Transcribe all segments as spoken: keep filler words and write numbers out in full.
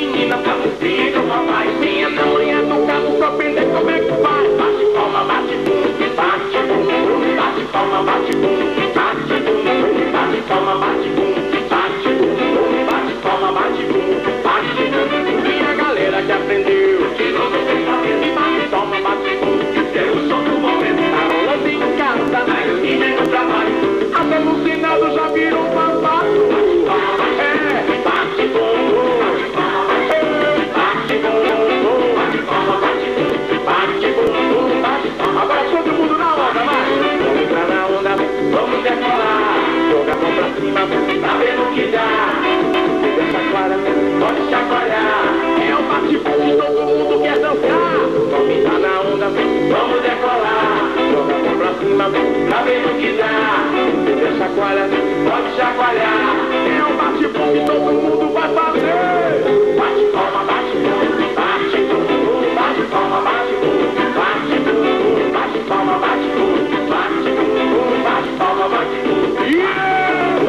menina, tá no filho, papai. Quem é da manhã do carro pra aprender como é que faz. Bate palma, bate bum, bate bum, bate palma, bate bum, bate bum, bate palma, bate bum, bate bum, bate palma, bate bum, bate bum. E a galera que aprendeu, tirou do pensamento e bate palma, bate bum. Deu o som do momento, tá rolando em casa, na esquina e no trabalho. Até no Senado já virou babado. É, bate bum, bate bum, bate palma, bate bum, bate bum, bate palma. Agora todo mundo na onda, vai! Vamos entrar na onda, vamos decolar. Joga a mão pra cima, tá vendo que dá. Deixa clara, pode chacoalhar. É o bate-bum, todo mundo quer dançar. Vamos entrar na onda, vamos decolar. Joga a mão pra cima, tá vendo que dá. Deixa chacoalhar, pode chacoalhar. É o bate-bum, todo mundo vai fazer. Bate palma, bate bum, bate bum, bate palma, bate bum, bate bum, bate palma, bate bum, bate bum, bate palma, bate bum. Yeah!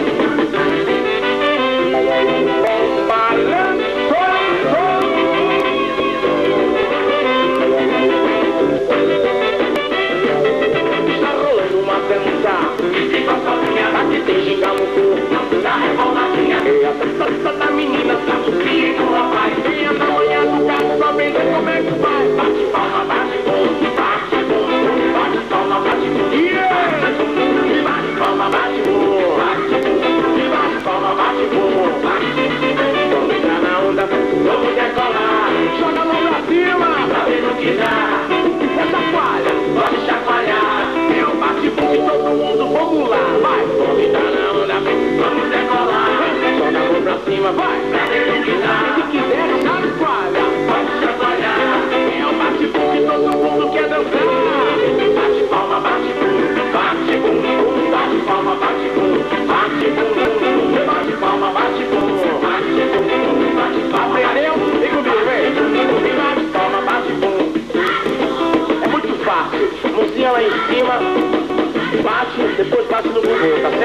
Está rolando uma dança. E passa a minha bate, tem ginga no corpo. Da revoltadinha. E a dança da menina tá subindo o rapaz. Vem da manhã no carro pra vender como é que faz. Bate palma, bate bum, bate bum, bate palma, bate bum. Yeah! Bate palma, bate bum, bate bum, bate palma, bate bum, bate bum. Vamos entrar na onda, vamos decolar. Joga a mão pra cima, tá vendo que dá. É chacoalha, pode chacoalhar. É o bate-bum de todo mundo, vamos lá, vai. Vamos entrar na onda, vamos decolar. Joga a mão pra cima, vai, tá vendo que dá. Se quiser, chacoalha, pode chacoalhar. É o bate-bum de todo mundo quer dançar. Bate palma, bate bum, bate bum, bate palma, bate bum, bate bum, bate palma, bate bum, bate bum, bate palma. Aprendeu? Vem comigo, vem. Bate palma, bate bum. É muito fácil. Mãozinha lá em cima, bate, depois bate no bumbum, tá certo?